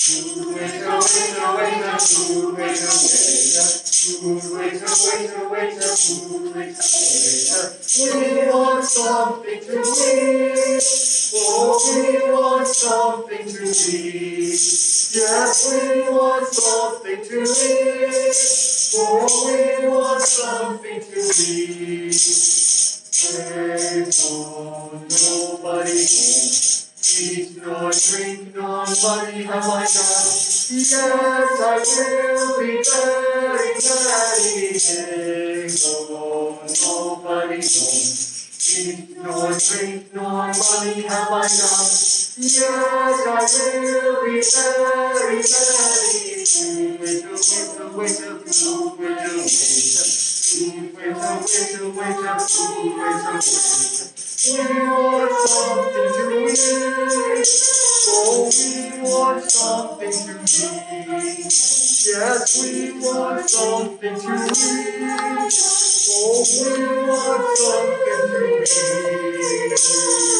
Food waiter, waiter, waiter, food waiter, waiter. Food waiter, waiter, waiter, food waiter, waiter. We want something to eat. Oh, we want something to eat. Yes, we want something to eat. Oh, we want something to eat. Hey, oh, nobody home. Eat nor drink nor money have I got. Yes, I will be very, very gay. Oh, nobody home. Eat nor drink nor money have I got. Yes, I will be very, very gay. Waiter, waiter, waiter, food, waiter, waiter. Food, waiter, waiter, waiter, food, waiter, waiter. We want something to eat. Oh, we want something to eat. Yes, we want something to eat. Oh, we want something to eat.